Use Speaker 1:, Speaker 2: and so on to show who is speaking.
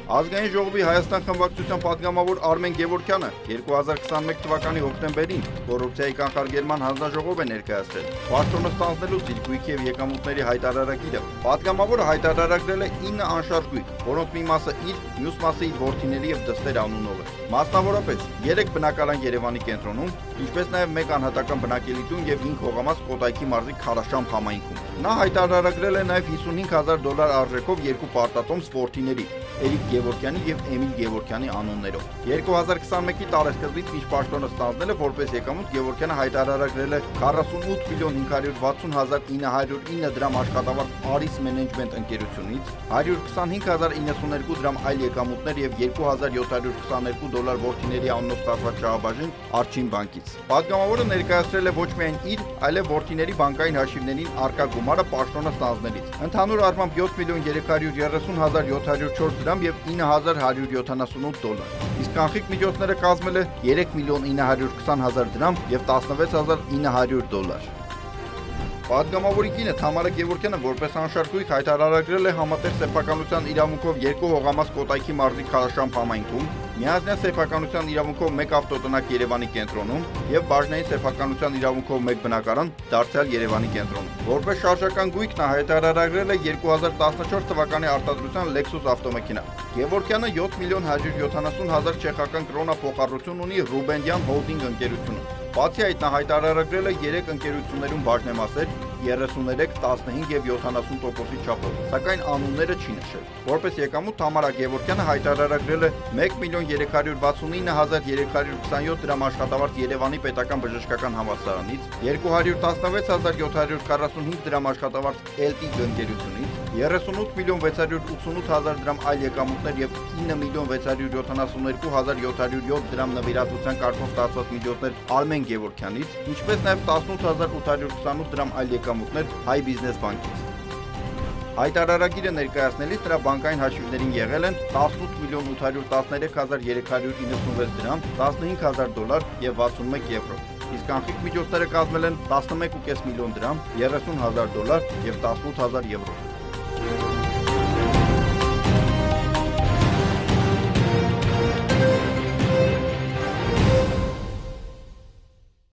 Speaker 1: Ազգային ժողովի Հայաստան խմբակցության պատգամավոր Արմեն Գևորգյանը 2021 թվականի հոկտեմբերին կոռուպցիայի կանխարգելման հանձնաժողով է ներկայացրել։ Պաշտոնը ստանձնելու դիրքույթի եւ եկամուտների հայտարարագիրը պատգամավորը հայտարարագրել է 9 անշարժ գույք, որոնց մի մասը իր, մյուս մասը իր որդիների եւ դստեր անունով է։ Մասնավորապես 3 բնակարան Երևանի կենտրոնում, ինչպես նաեւ 1 անհատական բնակելի տուն եւ 5 հողամաս Կոտայքի մարզի Քարաշամբ համայնքում։ Նա հայտարարագրել է նաեւ $55,000 արժեքով 2 պարտատոմս որդիների Էրիկ Գևորգյանի եւ Էմիլ Գևորգյանի անուններով։ 2021-ի տարեսկզբից մինչ պաշտոնը ստանձնել է որպես եկամուտ Գևորգյանը հայտարարագրել է 48,560,909 դրամ աշխատավարձ Aris Management ընկերությունից, 125,092 դրամ այլ եկամուտներ եւ $2,722 որդիների անունով ստացված շահաբաժին Արչին բանկից։ Պատգամավորը ներկայացրել է ոչ միայն իր, այլև որդիների բանկային հաշիվներին արկա գումարը պաշտոնը ստանձնելիս։ Ընդհանուր առմամբ $7,330,704 եւ $9,178։ Իսկ կանխիկ միջոցները կազմել է $3,920,000 դրամ եւ $16,900։ Պատգամավորի կինը Թամարա Գևորգյանը որպես անշարժույթ հայտարարագրել է համատեղ սեփականության իրավունքով 2 հողամաս Կոտայքի մարզի Քարաշամբ համայնքում, միաժամանակ սեփականության իրավունքով 1 ավտոտնակ Երևանի կենտրոնում եւ բաժնային սեփականության իրավունքով 1 բնակարան դարձյալ Երևանի կենտրոնում։ Որպես շարժական գույք նա հայտարարագրել է 2014 թվականի արտադրության Lexus ավտոմեքենա։ Գևորգյանը 7,170,000 չեխական կրոնա փոխառություն ունի Ռուբենդյան Հոլդինգ ընկերությունում։ Բացի այդ նա հայտարարագրել է 3 ընկերություններում բաժնեմասեր 33, 15 եւ 70%-ի չափով, սակայն անունները չի նշել։ Որպես եկամուտ Թամարա Գևորգյանը հայտարարագրել է 1,369,327 դրամ աշխատավարձ Երևանի պետական բժշկական համալսարանից, 216,745 դրամ աշխատավարձ LT ընկերությունից, 38,688,000 դրամ այլ եկամուտներ եւ 9,672,707 դրամ նվիրատվության կարգով ստացված միջոցներ Արմեն Գևորգյանից, ինչպես նաեւ 18,828 դրամ այլ եկամուտներ Հայ բիզնես բանկից։ Հայտարարագիրը ներկայացնելիս դրա բանկային հաշիվներին եղել են 18,813,396 դրամ, $15,000 եւ 61 եվրո։ Իսկ կանխիկ միջոցները կազմել են 11,5 միլիոն դրամ, $30,000 եւ 18,000 եվրո։